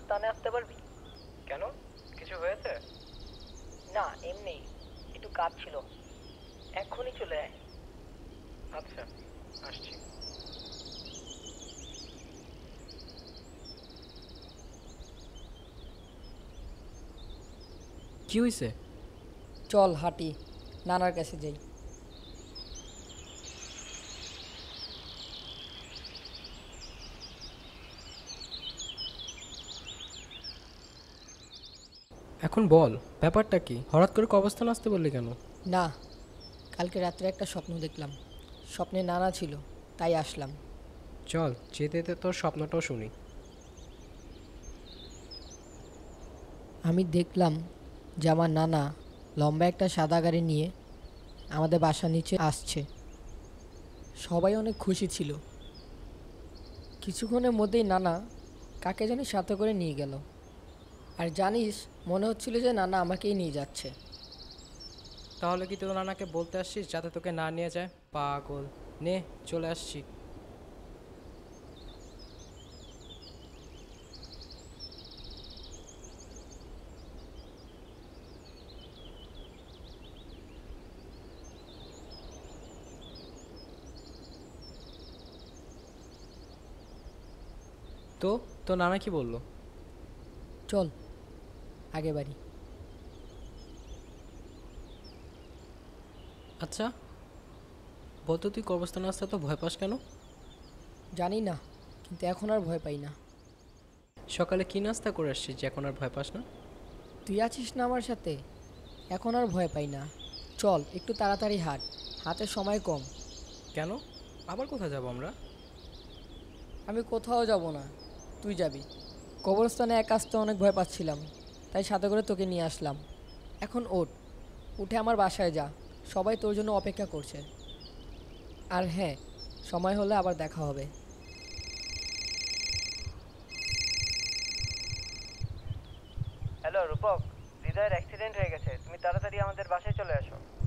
কবরস্থানে আসতে পারবি? কেন, কিছু হয়েছে? না, এমনি একটু কাজ ছিল। এক্ষুনি চলে আয়। আচ্ছা, আসছি। কি হয়েছে? চল হাঁটি, নানার কাছে যাই। এখন বল, ব্যাপারটা কি? হঠাৎ করে কবরস্থানে আসতে বললি কেন? না, কালকে রাত্রে একটা স্বপ্ন দেখলাম। স্বপ্নে নানা ছিল, তাই আসলাম। চল যেতে যেতে তোর স্বপ্নটাও শুনি। আমি দেখলাম যে আমার নানা লম্বা একটা সাদা গাড়ি নিয়ে আমাদের বাসার নিচে আসছে। সবাই অনেক খুশি ছিল। কিছুক্ষণের মধ্যেই নানা কাকে জানি সাথে করে নিয়ে গেল। আর জানিস, মনে হচ্ছিল যে নানা আমাকেই নিয়ে যাচ্ছে। তাহলে কি তোর নানাকে বলতে আসছিস যাতে তোকে না নিয়ে যায়? পাগল! নে, চলে আসছি। তো তোর নানা কি বললো? চল আগে বাড়ি। আচ্ছা বলতো, তুই কবরস্থানে আসতে তো ভয় পাস কেন? জানি না, কিন্তু এখন আর ভয় পাই না। সকালে কি নাস্তা করে আসছিস যে এখন আর ভয় পাস না? তুই আছিস না আমার সাথে, এখন আর ভয় পাই না। চল একটু তাড়াতাড়ি হাঁট, হাতে সময় কম। কেন? আবার কোথায় যাব আমরা? আমি কোথাও যাব না, তুই যাবি। কবরস্থানে একা আসতে অনেক ভয় পাচ্ছিলাম, তাই সাথে করে তোকে নিয়ে আসলাম। এখন ওঠ, উঠে আমার বাসায় যা। সবাই তোর জন্য অপেক্ষা করছে। আর হ্যাঁ, সময় হলে আবার দেখা হবে। হ্যালো রূপক, হৃদয়ের অ্যাক্সিডেন্ট হয়ে গেছে, তুমি তাড়াতাড়ি আমাদের বাসায় চলে আসো।